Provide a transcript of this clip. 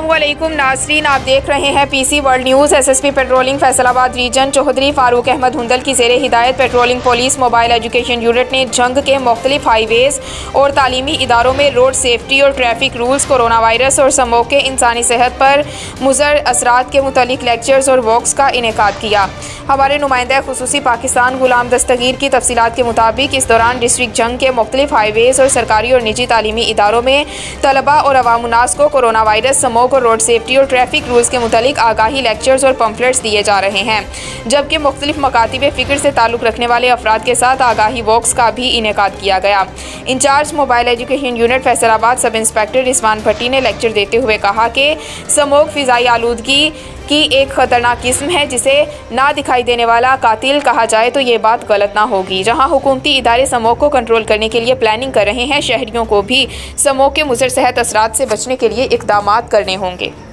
अस्सलामुअलैकुम नाज़रीन, आप देख रहे हैं PC world news. SSP patrolling Faisalabad region Chaudhry Farooq Ahmed Hundal की ज़ेरे हिदायत patrolling police mobile education unit ने जंग के मुख्तलिफ हाईवेज़ और तालीमी इदारों में रोड सेफ्टी और ट्रैफिक रूल्स, कोरोना वायरस और समोग के इंसानी सेहत पर मुज़र असरात के मुतल्लिक लेक्चर्स और वॉक्स का इनेकाद किया। हमारे नुमाइंदा खुसूसी पाकिस्तान गुलाम दस्तगीर की तफसीलात के मुताबिक इस दौरान डिस्ट्रिक्ट जंग के मुख्तलिफ हाईवेज़ और सरकारी और निजी तालीमी इदारों में तलबा और अवाम उन्नास को कोरोना वायरस, समोग और रोड सेफ्टी और ट्रैफिक रूल्स के मुतालिक आगाही लेक्चर्स और पम्फलेट्स दिए जा रहे हैं, जबकि मुख्तलिफ मकातिब फ़िक्र से ताल्लुक़ रखने वाले अफराद के साथ आगाही वॉक्स का भी इनेकाद किया गया। Incharge mobile education unit Faisalabad sub inspector Rizwan भट्टी ने लेक्चर देते हुए कहा कि समोग फ़िज़ाई आलूदगी की एक ख़तरनाक किस्म है जिसे ना दिखाई देने वाला कातिल कहा जाए तो ये बात गलत ना होगी। जहां हुकूमती इदारे समोग को कंट्रोल करने के लिए प्लानिंग कर रहे हैं, शहरियों को भी समोग के मुज़र सेहत असरात से बचने के लिए इक़दामात करने होंगे।